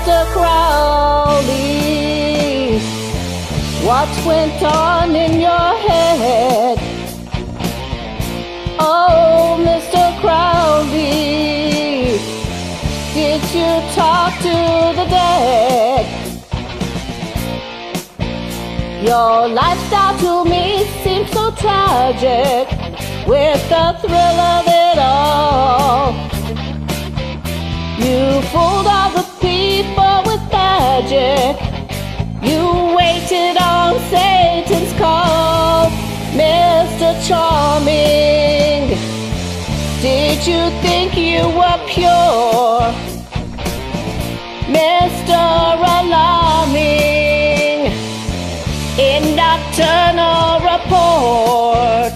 Mr. Crowley, what went on in your head? Oh, Mr. Crowley, did you talk to the dead? Your lifestyle to me seems so tragic, with the thrill of it all. You fooled all the people with magic. You waited on Satan's call. Mr. Charming, did you think you were pure? Mr. Alarming, in Nocturnal Report,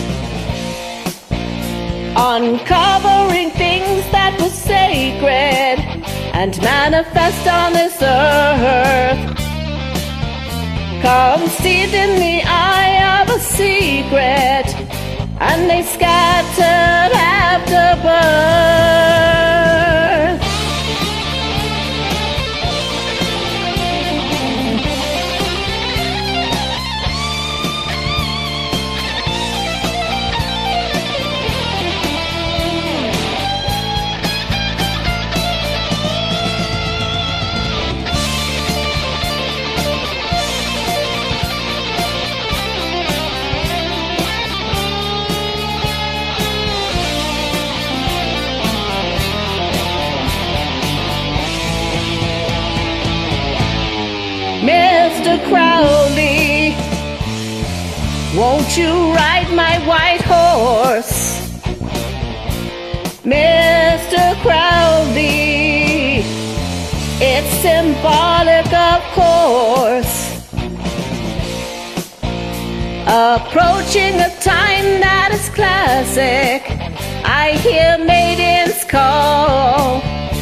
uncovering things that were sacred and manifest on this earth, conceived in the eye of a secret, and they scattered after birth. Mr. Crowley, won't you ride my white horse? Mr. Crowley, it's symbolic, of course. Approaching a time that is classic, I hear maidens call.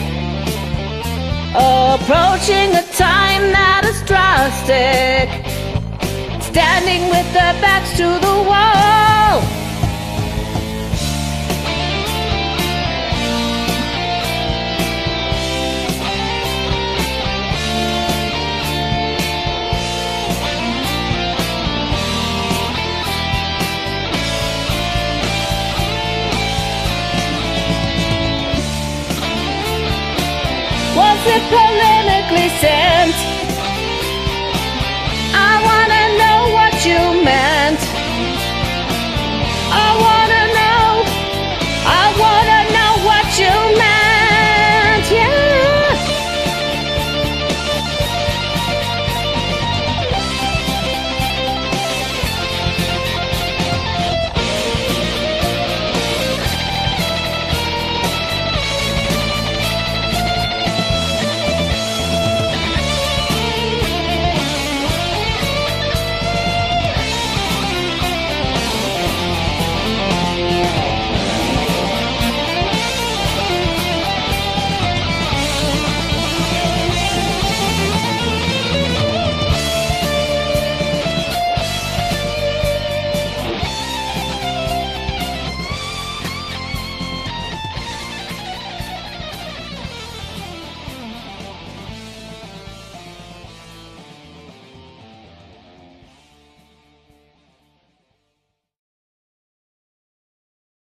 Approaching a time that is drastic, standing with their backs to the wall. Was it polemically sent?